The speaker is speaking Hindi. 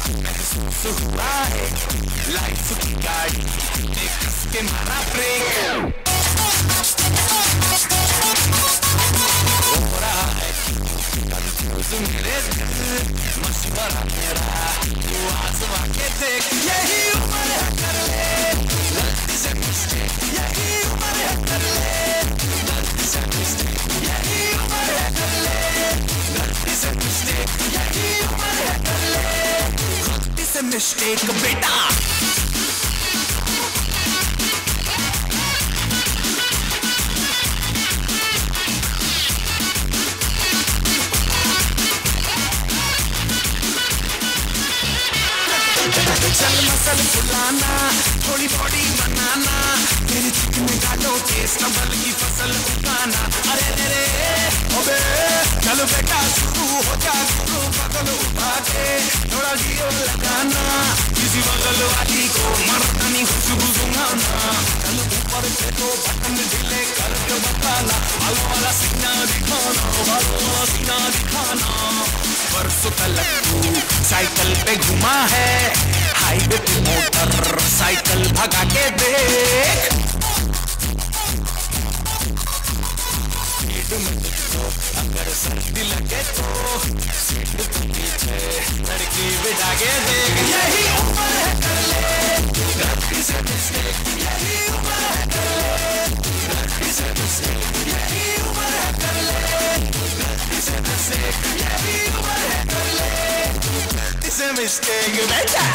महसूस हुआ है लाइफ की गाड़ी ने कस के मारा ब्रेक हो रहा है कंफ्यूज मेरे दिल मशवरा मेरा तू आजमा के देख यही उम्र है कर ले गलती से मिस्टेक यही उम्र है कर ले गलती से मिस्टेक यही उम्र है कर ले गलती से मिस्टेक यही उम्र है कर ले गलती से मिस्टेक बेटा चल मसल फुलाना थोड़ी बॉडी बनाना तेरे चिकने गालों के संभल की फसल उगाना अरे रे रे ओबे चल बेटा शुरू हो जा गुरु बगल उठा के थोड़ा जियो लगाना किसी बगल वाली को मर्दानी खुशबू सुनाना चल ऊपर से तो बटन ढीले करके बताना वालों वाला सीना दिखाना वालों वाला सीना दिखाना परसों तलक तू साइकिल पे घुमा है हाईवे पे मोटर साइकिल भगा के देख स्पीड में तो अगर सर्दी लगे तो सीट के पीछे लड़की बिठा के देख यही उम्र है कर ले गलती से मिस्टेक यही उम्र है कर ले गलती से मिस्टेक यही उम्र है कर ले गलती से मिस्टेक यही उम्र है कर ले गलती से मिस्टेक बेटा